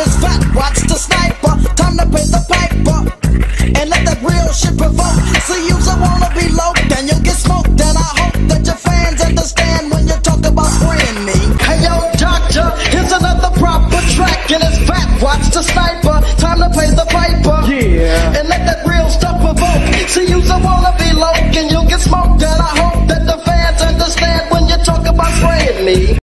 is fat, watch the sniper. Time to pay the piper and let that real shit provoke. See, you's a wanna be low, then you'll get